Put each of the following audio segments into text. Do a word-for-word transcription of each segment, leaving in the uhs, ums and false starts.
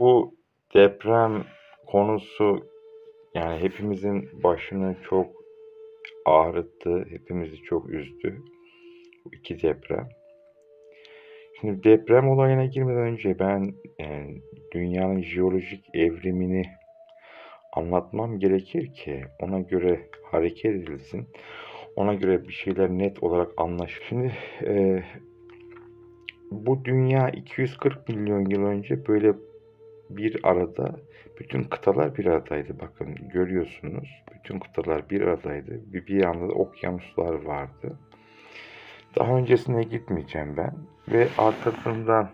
Bu deprem konusu yani hepimizin başını çok ağrıttı, hepimizi çok üzdü bu iki deprem. Şimdi deprem olayına girmeden önce ben yani dünyanın jeolojik evrimini anlatmam gerekir ki ona göre hareket edilsin. Ona göre bir şeyler net olarak anlaşılır. Şimdi e, bu dünya iki yüz kırk milyon yıl önce böyle bir arada, bütün kıtalar bir aradaydı. Bakın görüyorsunuz. Bütün kıtalar bir aradaydı. Bir, bir yanda da okyanuslar vardı. Daha öncesine gitmeyeceğim ben. Ve arkasından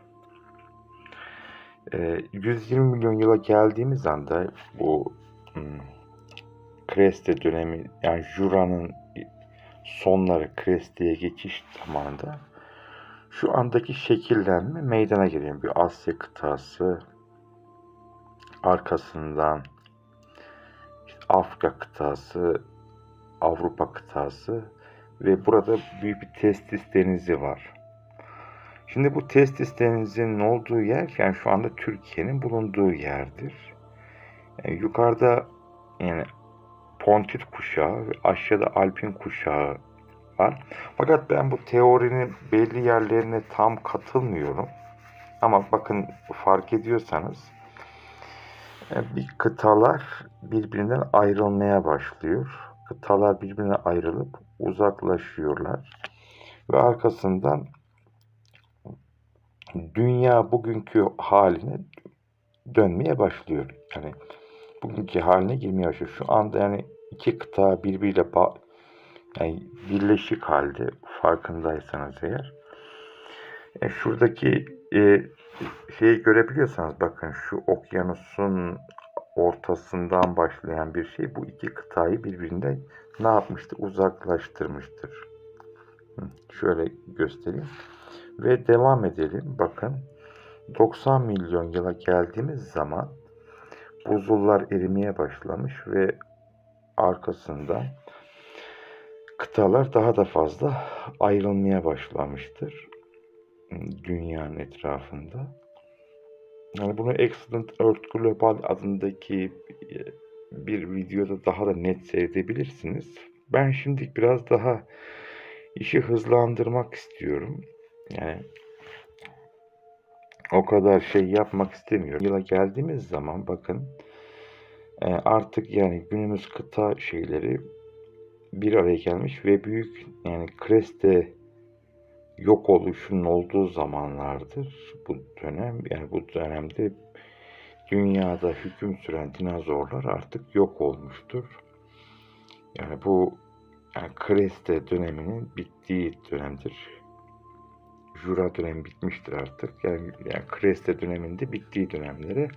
e, yüz yirmi milyon yıla geldiğimiz anda bu hmm, Kreste dönemi, yani Jura'nın sonları, Kreste'ye geçiş zamanında şu andaki şekillenme meydana geliyor. Bir Asya kıtası, arkasından işte Afrika kıtası, Avrupa kıtası ve burada büyük bir Testis denizi var. Şimdi bu Testis denizinin olduğu yer yani şu anda Türkiye'nin bulunduğu yerdir. Yani yukarıda yani Pontit kuşağı ve aşağıda Alpin kuşağı var. Fakat ben bu teorinin belli yerlerine tam katılmıyorum. Ama bakın fark ediyorsanız bir kıtalar birbirinden ayrılmaya başlıyor. Kıtalar birbirine ayrılıp uzaklaşıyorlar. Ve arkasından dünya bugünkü haline dönmeye başlıyor. Yani bugünkü haline girmeye başlıyor. Şu anda yani iki kıta birbiriyle ba- yani birleşik halde, farkındaysanız eğer. E şuradaki e, şeyi görebiliyorsanız bakın şu okyanusun ortasından başlayan bir şey bu iki kıtayı birbirinden ne yapmıştır? Uzaklaştırmıştır. Şöyle göstereyim. Ve devam edelim. Bakın doksan milyon yıla geldiğimiz zaman buzullar erimeye başlamış ve arkasından kıtalar daha da fazla ayrılmaya başlamıştır dünyanın etrafında. Yani bunu Excellent Earth Global adındaki bir videoda daha da net seyredebilirsiniz. Ben şimdi biraz daha işi hızlandırmak istiyorum. Yani o kadar şey yapmak istemiyorum. Yıla geldiğimiz zaman bakın artık yani günümüz kıta şeyleri bir araya gelmiş ve büyük yani Kreste yok oluşunun olduğu zamanlardır bu dönem. Yani bu dönemde dünyada hüküm süren dinozorlar artık yok olmuştur. Yani bu yani Kreste döneminin bittiği dönemdir. Jura dönemi bitmiştir artık. Yani, yani Kreste döneminde bittiği dönemlere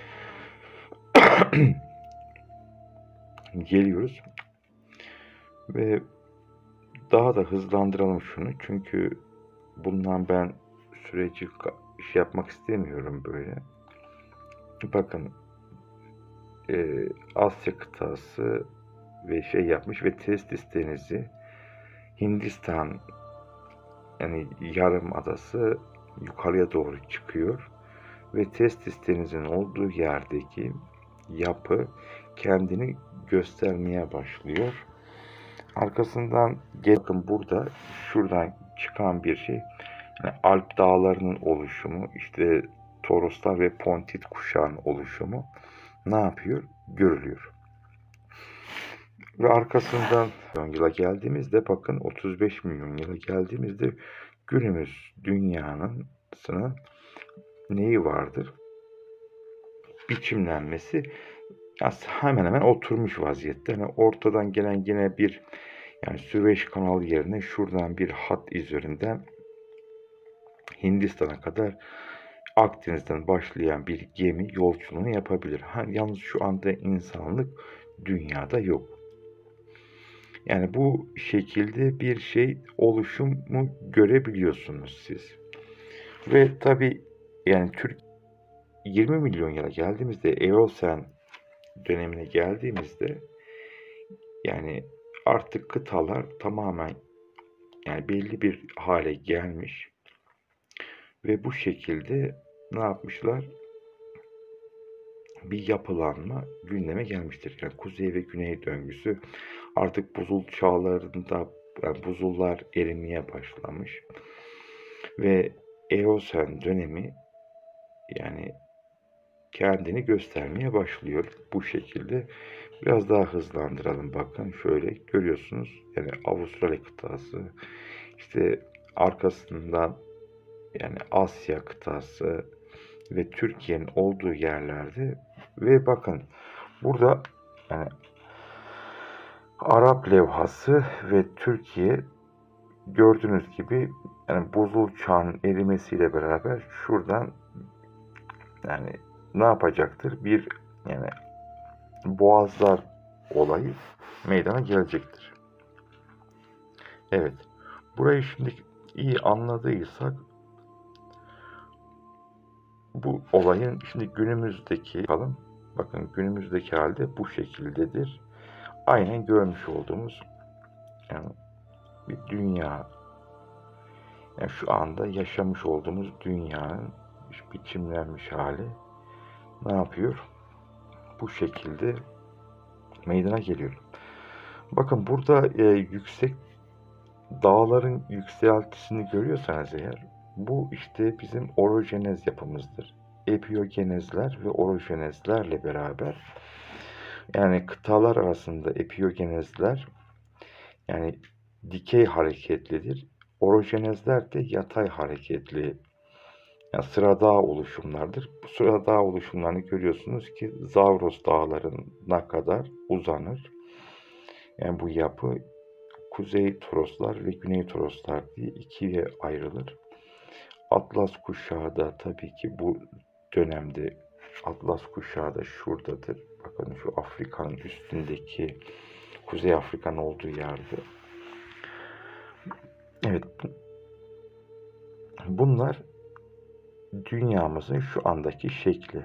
geliyoruz. Ve daha da hızlandıralım şunu. Çünkü bundan ben süreci iş yapmak istemiyorum böyle. Bakın e, Asya kıtası ve şey yapmış ve Testis denizi Hindistan yani yarım adası yukarıya doğru çıkıyor ve Testis denizinin olduğu yerdeki yapı kendini göstermeye başlıyor. Arkasından bakın burada şuradan çıkan bir şey yani Alp dağlarının oluşumu, işte Toroslar ve Pontit kuşağının oluşumu ne yapıyor? Görülüyor. Ve arkasından yıla geldiğimizde bakın otuz beş milyon yıla geldiğimizde günümüz dünyanın neyi vardır? Biçimlenmesi hemen hemen oturmuş vaziyette. Yani ortadan gelen yine bir yani Süveyş kanalı yerine şuradan bir hat üzerinden Hindistan'a kadar Akdeniz'den başlayan bir gemi yolculuğunu yapabilir. Ha, yalnız şu anda insanlık dünyada yok. Yani bu şekilde bir şey oluşumu görebiliyorsunuz siz. Ve tabi yani Türk yirmi milyon yıla geldiğimizde Eosen dönemine geldiğimizde yani artık kıtalar tamamen yani belli bir hale gelmiş ve bu şekilde ne yapmışlar? bir yapılanma gündeme gelmiştir. Yani kuzey ve güney döngüsü artık buzul çağlarında, yani buzullar erimeye başlamış ve Eosen dönemi yani kendini göstermeye başlıyor bu şekilde. Biraz daha hızlandıralım. Bakın şöyle görüyorsunuz. Yani Avustralya kıtası, işte arkasından yani Asya kıtası ve Türkiye'nin olduğu yerlerde ve bakın burada yani Arap levhası ve Türkiye gördüğünüz gibi yani buzul çağın erimesiyle beraber şuradan yani ne yapacaktır? Bir yani boğazlar olayı meydana gelecektir. Evet. Burayı şimdi iyi anladıysak bu olayın şimdi günümüzdeki bakalım. Bakın günümüzdeki halde bu şekildedir. Aynen görmüş olduğumuz yani bir dünya, yani şu anda yaşamış olduğumuz dünyanın biçimlenmiş hali ne yapıyor? Bu şekilde meydana geliyor. Bakın burada e, yüksek dağların yükseltisini görüyorsanız eğer bu işte bizim orojenez yapımızdır. Epiyogenezler ve orojenezlerle beraber yani kıtalar arasında epiyogenezler yani dikey hareketlidir. Orojenezler de yatay hareketli. Yani sıradağ oluşumlardır. Bu sıradağ oluşumlarını görüyorsunuz ki Zavros dağlarına kadar uzanır. Yani bu yapı Kuzey Toroslar ve Güney Toroslar diye ikiye ayrılır. Atlas kuşağı da tabii ki bu dönemde Atlas kuşağı da şuradadır. Bakın şu Afrika'nın üstündeki Kuzey Afrika'nın olduğu yerde. Evet. Bunlar dünyamızın şu andaki şekli.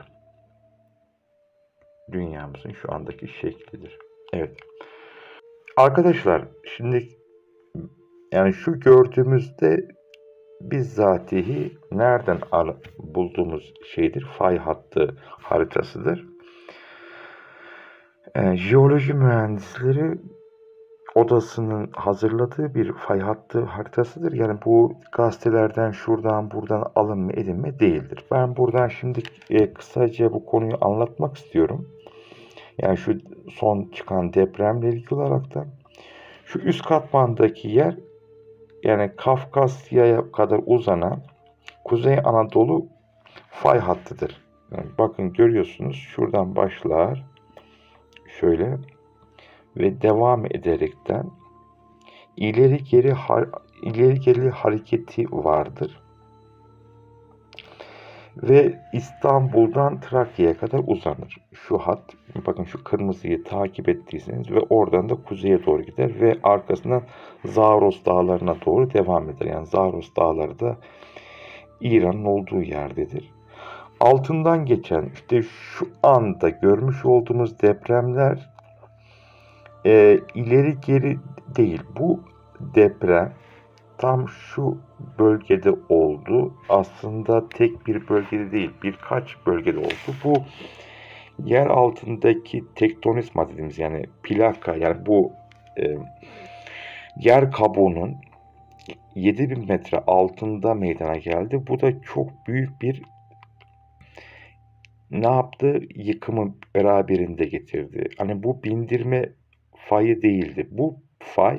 Dünyamızın şu andaki şeklidir. Evet. Arkadaşlar şimdi yani şu gördüğümüzde bizzatihi nereden bulduğumuz şeydir? Fay hattı haritasıdır. Ee, jeoloji mühendisleri odasının hazırladığı bir fay hattı haritasıdır. Yani bu gazetelerden şuradan buradan alınma edinme değildir. Ben buradan şimdi e, kısaca bu konuyu anlatmak istiyorum. Yani şu son çıkan depremle ilgili olarak da şu üst katmandaki yer yani Kafkasya'ya kadar uzanan Kuzey Anadolu fay hattıdır. Yani bakın görüyorsunuz şuradan başlar şöyle ve devam ederekten ileri geri ileri geri hareketi vardır. Ve İstanbul'dan Trakya'ya kadar uzanır. Şu hat, bakın şu kırmızıyı takip ettiyseniz ve oradan da kuzeye doğru gider ve arkasından Zaros dağlarına doğru devam eder. Yani Zaros dağları da İran'ın olduğu yerdedir. Altından geçen işte şu anda görmüş olduğumuz depremler e, ileri geri değil. Bu deprem tam şu bölgede oldu. Aslında tek bir bölgede değil, birkaç bölgede oldu. Bu yer altındaki tektonizma dediğimiz yani plaka yani bu e, yer kabuğunun yedi bin metre altında meydana geldi. Bu da çok büyük bir ne yaptı? Yıkımı beraberinde getirdi. Hani bu bindirme fayı değildi. Bu fay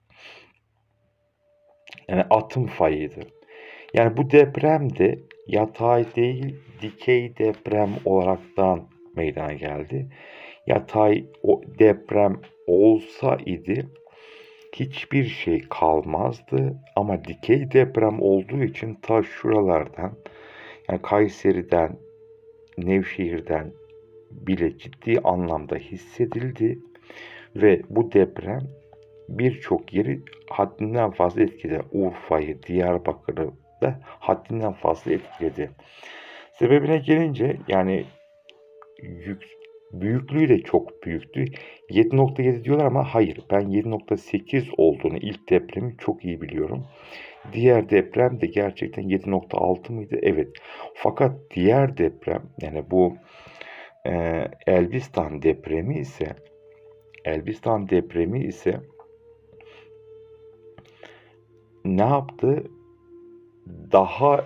yani atım fayıydı. Yani bu deprem de yatay değil dikey deprem olaraktan meydana geldi. Yatay o deprem olsa idi hiçbir şey kalmazdı ama dikey deprem olduğu için ta şuralardan yani Kayseri'den Nevşehir'den bile ciddi anlamda hissedildi ve bu deprem birçok yeri haddinden fazla etkiledi. Urfa'yı, Diyarbakır'ı da haddinden fazla etkiledi. Sebebine gelince yani yük, büyüklüğü de çok büyüktü. yedi nokta yedi diyorlar ama hayır. Ben yedi nokta sekiz olduğunu ilk depremi çok iyi biliyorum. Diğer deprem de gerçekten yedi nokta altı mıydı? Evet. Fakat diğer deprem yani bu Ee, Elbistan depremi ise Elbistan depremi ise ne yaptı? Daha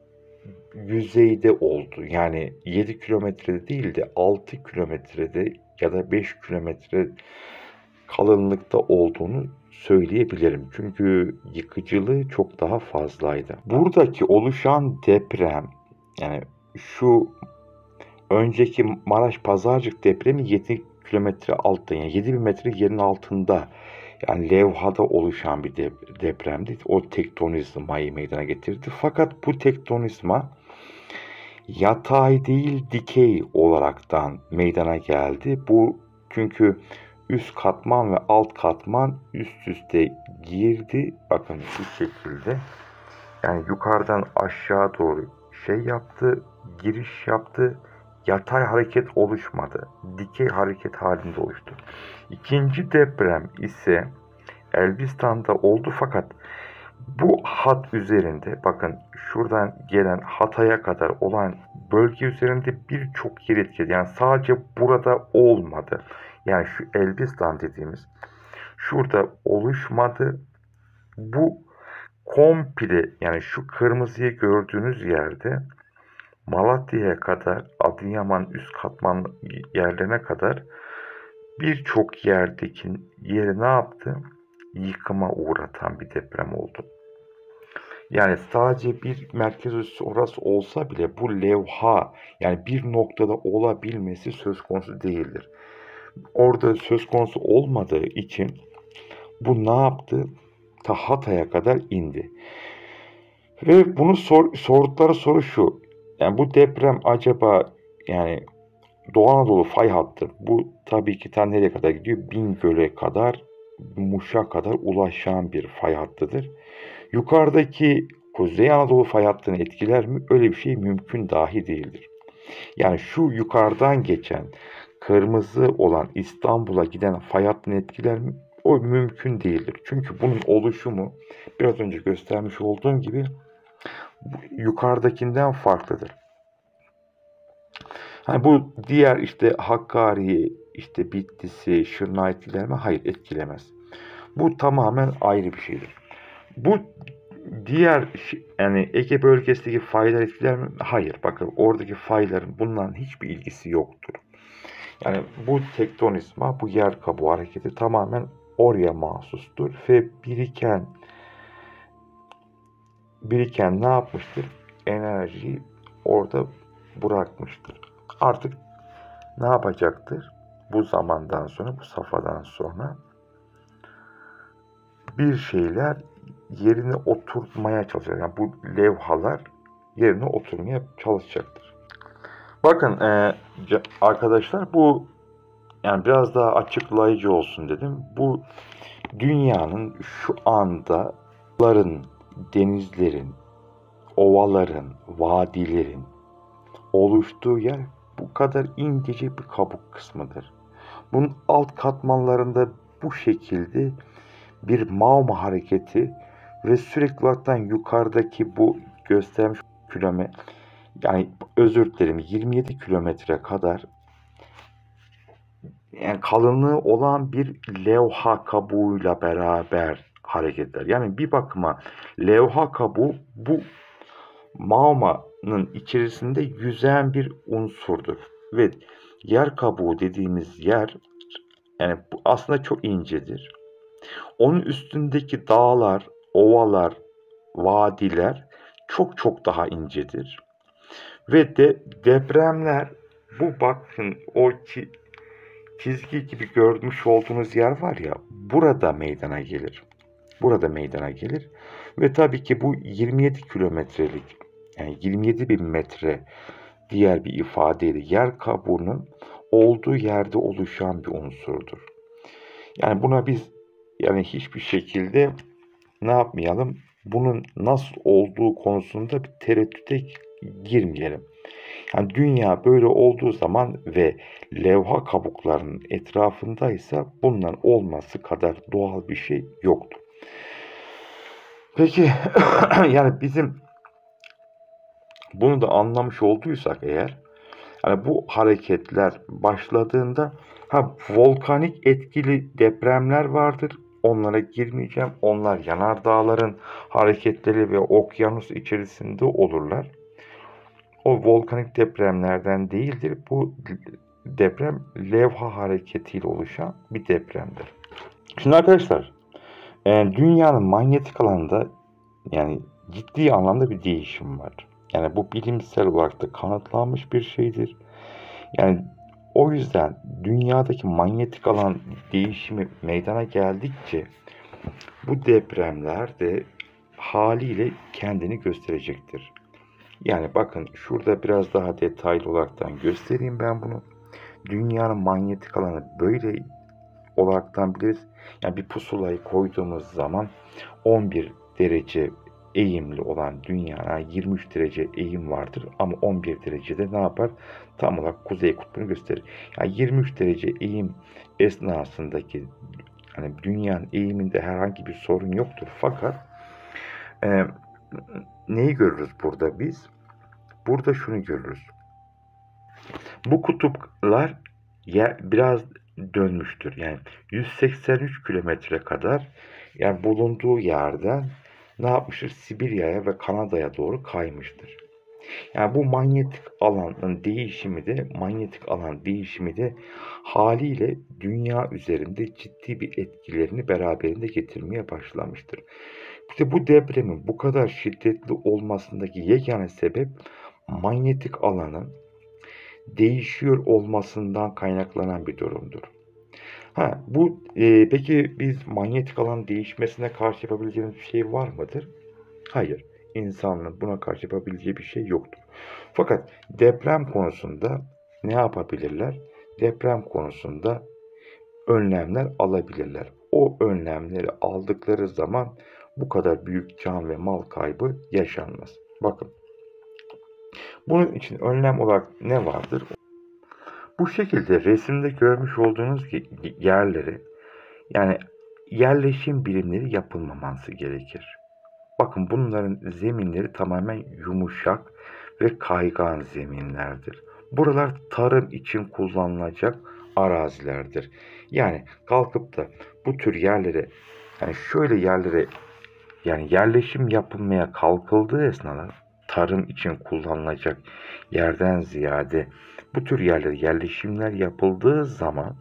yüzeyde oldu. Yani yedi kilometrede değil de altı kilometrede ya da beş kilometre kalınlıkta olduğunu söyleyebilirim. Çünkü yıkıcılığı çok daha fazlaydı. Buradaki oluşan deprem, yani şu önceki Maraş Pazarcık depremi yedi kilometre altta, yani yedi bin metre yerin altında, yani levhada oluşan bir depremdi. O tektonizmayı meydana getirdi. Fakat bu tektonizma yatay değil dikey olaraktan meydana geldi. Bu çünkü üst katman ve alt katman üst üste girdi. Bakın şu şekilde. Yani yukarıdan aşağı doğru şey yaptı, giriş yaptı. Yatay hareket oluşmadı. Dikey hareket halinde oluştu. İkinci deprem ise Elbistan'da oldu, fakat bu hat üzerinde, bakın şuradan gelen Hatay'a kadar olan bölge üzerinde birçok yer etkiledi. Yani sadece burada olmadı. Yani şu Elbistan dediğimiz şurada oluşmadı. Bu komple, yani şu kırmızıyı gördüğünüz yerde Malatya'ya kadar, Adıyaman üst katman yerlerine kadar birçok yerdeki yeri ne yaptı? Yıkıma uğratan bir deprem oldu. Yani sadece bir merkez üssü orası olsa bile bu levha, yani bir noktada olabilmesi söz konusu değildir. Orada söz konusu olmadığı için bu ne yaptı? Ta Hatay'a kadar indi. Ve bunu sor, sordukları soru şu. Yani bu deprem acaba, yani Doğu Anadolu fay hattı, bu tabii ki ta nereye kadar gidiyor? Bingöl'e kadar, Muş'a kadar ulaşan bir fay hattıdır. Yukarıdaki Kuzey Anadolu fay hattını etkiler mi? Öyle bir şey mümkün dahi değildir. Yani şu yukarıdan geçen kırmızı olan İstanbul'a giden fay hattını etkiler mi? O mümkün değildir. Çünkü bunun oluşumu biraz önce göstermiş olduğum gibi yukarıdakinden farklıdır. Hani bu diğer işte Hakkari, işte Bitlis'i, Şırnak'ı etkiler mi? Hayır, etkilemez. Bu tamamen ayrı bir şeydir. Bu diğer, yani Ege bölgesindeki faylar etkiler mi? Hayır. Bakın oradaki fayların bundan hiçbir ilgisi yoktur. Yani bu tektonizma, bu yer kabuğu hareketi tamamen oraya mahsustur ve biriken biriken ne yapmıştır? Enerjiyi orada bırakmıştır. Artık ne yapacaktır? Bu zamandan sonra, bu safhadan sonra bir şeyler yerine oturtmaya çalışacak. Yani bu levhalar yerine oturmaya çalışacaktır. Bakın e, arkadaşlar, bu yani biraz daha açıklayıcı olsun dedim. Bu dünyanın şu anda ların, denizlerin, ovaların, vadilerin oluştuğu yer bu kadar incecik bir kabuk kısmıdır. Bunun alt katmanlarında bu şekilde bir mavma hareketi ve sürekli olarak yukarıdaki bu göstermiş kilometre, yani özür dilerim, yirmi yedi kilometre kadar yani kalınlığı olan bir levha kabuğuyla beraber hareketler. Yani bir bakıma levha kabuğu bu mağmanın içerisinde yüzen bir unsurdur. Ve yer kabuğu dediğimiz yer, yani bu aslında çok incedir. Onun üstündeki dağlar, ovalar, vadiler çok çok daha incedir. Ve de depremler, bu bakın o çizgi gibi görmüş olduğunuz yer var ya, burada meydana gelir. Burada meydana gelir. Ve tabii ki bu yirmi yedi kilometrelik, yani yirmi yedi bin metre diğer bir ifadeyle yer kabuğunun olduğu yerde oluşan bir unsurdur. Yani buna biz yani hiçbir şekilde ne yapmayalım? Bunun nasıl olduğu konusunda bir tereddüte girmeyelim. Yani dünya böyle olduğu zaman ve levha kabuklarının etrafındaysa bundan olması kadar doğal bir şey yoktur. Peki yani bizim bunu da anlamış olduysak eğer, Yani bu hareketler başladığında ha volkanik etkili depremler vardır. Onlara girmeyeceğim. Onlar yanardağların hareketleri ve okyanus içerisinde olurlar. O volkanik depremlerden değildir. Bu deprem levha hareketiyle oluşan bir depremdir. Şimdi arkadaşlar, e, dünyanın manyetik alanında yani ciddi anlamda bir değişim var. Yani bu bilimsel olarak da kanıtlanmış bir şeydir. Yani o yüzden dünyadaki manyetik alan değişimi meydana geldikçe bu depremler de haliyle kendini gösterecektir. Yani bakın şurada biraz daha detaylı olaraktan göstereyim ben bunu. Dünyanın manyetik alanı böyle olaraktan biliriz. Yani bir pusulayı koyduğumuz zaman on bir derece eğimli olan dünyaya yirmi üç derece eğim vardır ama on bir derecede ne yapar? Tam olarak kuzey kutbunu gösterir. Yani yirmi üç derece eğim esnasındaki hani dünyanın eğiminde herhangi bir sorun yoktur. Fakat e, neyi görürüz burada biz? Burada şunu görürüz. Bu kutuplar yer, biraz dönmüştür. Yani yüz seksen üç kilometre kadar yani bulunduğu yerden ne yapmıştır? Sibirya'ya ve Kanada'ya doğru kaymıştır. Yani bu manyetik alanın değişimi de manyetik alan değişimi de haliyle dünya üzerinde ciddi bir etkilerini beraberinde getirmeye başlamıştır. İşte bu depremin bu kadar şiddetli olmasındaki yegane sebep manyetik alanın değişiyor olmasından kaynaklanan bir durumdur. Ha, bu e, peki biz manyetik alan değişmesine karşı yapabileceğimiz bir şey var mıdır? Hayır. İnsanlığın buna karşı yapabileceği bir şey yoktur. Fakat deprem konusunda ne yapabilirler? Deprem konusunda önlemler alabilirler. O önlemleri aldıkları zaman bu kadar büyük can ve mal kaybı yaşanmaz. Bakın. Bunun için önlem olarak ne vardır? Bu şekilde resimde görmüş olduğunuz yerleri yani yerleşim birimleri yapılmaması gerekir. Bakın bunların zeminleri tamamen yumuşak ve kaygan zeminlerdir. Buralar tarım için kullanılacak arazilerdir. Yani kalkıp da bu tür yerlere yani şöyle yerlere yani yerleşim yapılmaya kalkıldığı esnada tarım için kullanılacak yerden ziyade bu tür yerlere yerleşimler yapıldığı zaman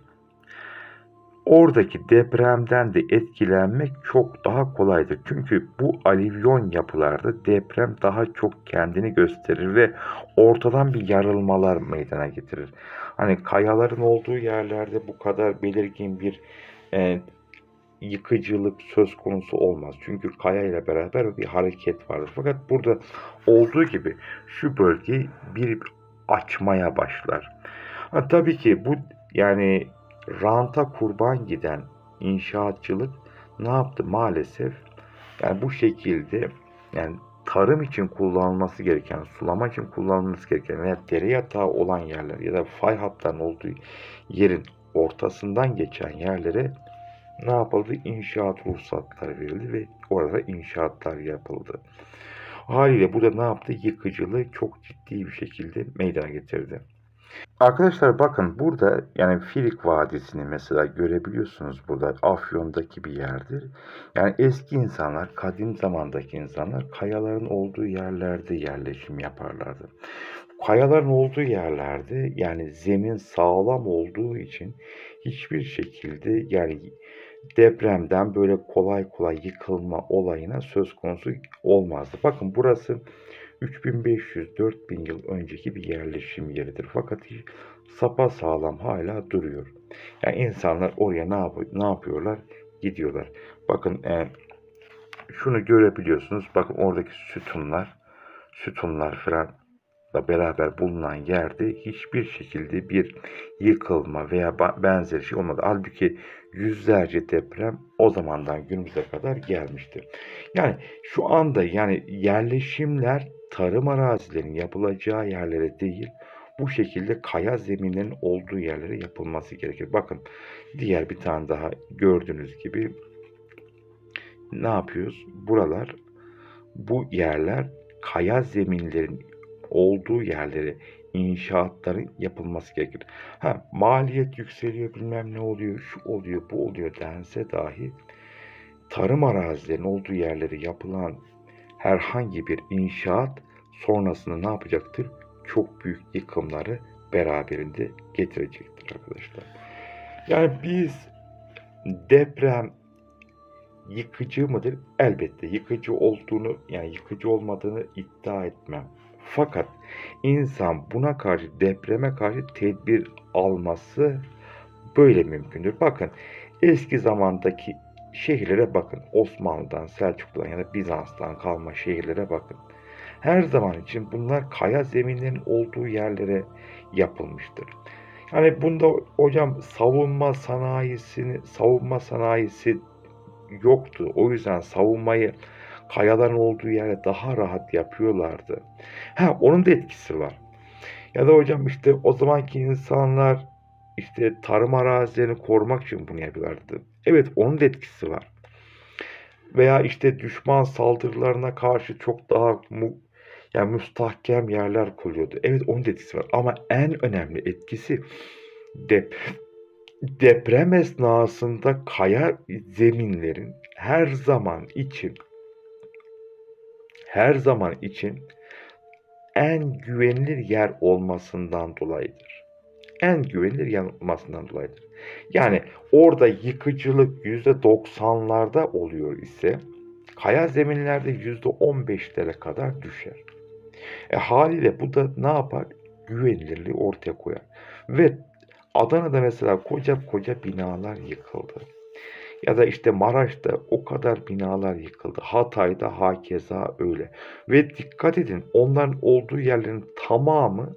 oradaki depremden de etkilenmek çok daha kolaydır. Çünkü bu alüvyon yapılarda deprem daha çok kendini gösterir ve ortadan bir yarılmalar meydana getirir. Hani kayaların olduğu yerlerde bu kadar belirgin bir e, yıkıcılık söz konusu olmaz. Çünkü kaya ile beraber bir hareket vardır. Fakat burada olduğu gibi şu bölge bir açmaya başlar. Ha, tabii ki bu yani ranta kurban giden inşaatçılık ne yaptı maalesef? Yani bu şekilde yani tarım için kullanılması gereken, sulama için kullanılması gereken veya dere yatağı olan yerler ya da fay hatlarının olduğu yerin ortasından geçen yerlere ne yapıldı? İnşaat ruhsatları verildi ve orada inşaatlar yapıldı. Haliyle bu da ne yaptı? Yıkıcılığı çok ciddi bir şekilde meydana getirdi. Arkadaşlar bakın burada yani Filik Vadisi'ni mesela görebiliyorsunuz burada Afyon'daki bir yerdir. Yani eski insanlar, kadim zamandaki insanlar kayaların olduğu yerlerde yerleşim yaparlardı. Kayaların olduğu yerlerde yani zemin sağlam olduğu için hiçbir şekilde yani depremden böyle kolay kolay yıkılma olayına söz konusu olmazdı. Bakın burası üç bin beş yüz dört bin yıl önceki bir yerleşim yeridir. Fakat sapasağlam hala duruyor. Yani insanlar oraya ne, yap ne yapıyorlar? Gidiyorlar. Bakın e, şunu görebiliyorsunuz. Bakın oradaki sütunlar, sütunlar falan da beraber bulunan yerde hiçbir şekilde bir yıkılma veya benzeri şey olmadı. Halbuki yüzlerce deprem o zamandan günümüze kadar gelmiştir. Yani şu anda yani yerleşimler tarım arazilerinin yapılacağı yerlere değil, bu şekilde kaya zeminlerin olduğu yerlere yapılması gerekir. Bakın diğer bir tane daha gördüğünüz gibi ne yapıyoruz? Buralar bu yerler kaya zeminlerin olduğu yerlere inşaatların yapılması gerekir. Ha, maliyet yükseliyor, bilmem ne oluyor, şu oluyor, bu oluyor dense dahi tarım arazilerinin olduğu yerlere yapılan herhangi bir inşaat sonrasında ne yapacaktır? Çok büyük yıkımları beraberinde getirecektir arkadaşlar. Yani biz deprem yıkıcı mıdır? Elbette yıkıcı olduğunu, yani yıkıcı olmadığını iddia etmem. Fakat insan buna karşı, depreme karşı tedbir alması böyle mümkündür. Bakın eski zamandaki şehirlere bakın. Osmanlı'dan, Selçuklu'dan ya da Bizans'tan kalma şehirlere bakın. Her zaman için bunlar kaya zeminlerin olduğu yerlere yapılmıştır. Hani bunda hocam savunma sanayisini, savunma sanayisi yoktu. O yüzden savunmayı kayaların olduğu yere daha rahat yapıyorlardı. Ha, onun da etkisi var. Ya da hocam işte o zamanki insanlar işte tarım arazilerini korumak için bunu yapıyorlardı. Evet, onun da etkisi var. Veya işte düşman saldırılarına karşı çok daha mu, yani müstahkem yerler kuruyordu. Evet, onun da etkisi var. Ama en önemli etkisi dep deprem esnasında kaya zeminlerin her zaman için her zaman için en güvenilir yer olmasından dolayıdır. En güvenilir yer olmasından dolayıdır. Yani orada yıkıcılık yüzde doksanlarda oluyor ise kaya zeminlerde yüzde on beşlere kadar düşer. E haliyle bu da ne yapar? Güvenilirliği ortaya koyar. Ve Adana'da mesela koca koca binalar yıkıldı. Ya da işte Maraş'ta o kadar binalar yıkıldı. Hatay'da hakeza öyle. Ve dikkat edin, onların olduğu yerlerin tamamı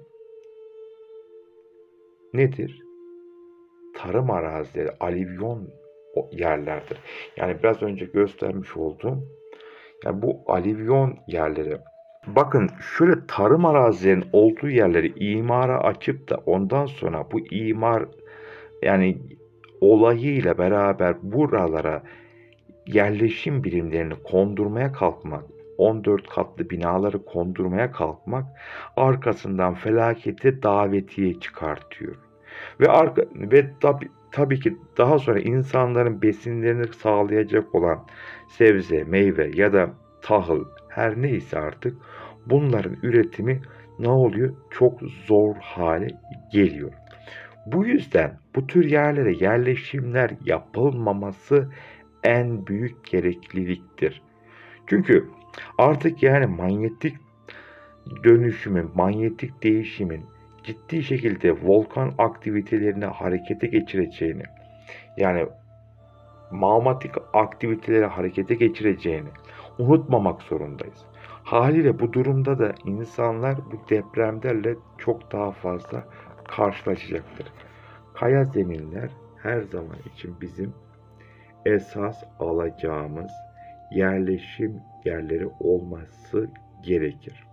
nedir? Tarım arazileri, alüvyon yerlerdir. Yani biraz önce göstermiş olduğum, yani bu alüvyon yerleri. Bakın şöyle tarım arazilerinin olduğu yerleri imara açıp da ondan sonra bu imar, yani olayıyla beraber buralara yerleşim birimlerini kondurmaya kalkmak, on dört katlı binaları kondurmaya kalkmak arkasından felakete davetiye çıkartıyor. Ve arka, ve tabi, tabii ki daha sonra insanların besinlerini sağlayacak olan sebze, meyve ya da tahıl, her neyse artık, bunların üretimi ne oluyor? Çok zor hale geliyor. Bu yüzden bu tür yerlere yerleşimler yapılmaması en büyük gerekliliktir. Çünkü artık yani manyetik dönüşümün, manyetik değişimin ciddi şekilde volkan aktivitelerini harekete geçireceğini, yani magmatik aktiviteleri harekete geçireceğini unutmamak zorundayız. Haliyle bu durumda da insanlar bu depremlerle çok daha fazla karşılaşacaktır. Kaya zeminler her zaman için bizim esas alacağımız yerleşim yerleri olması gerekir.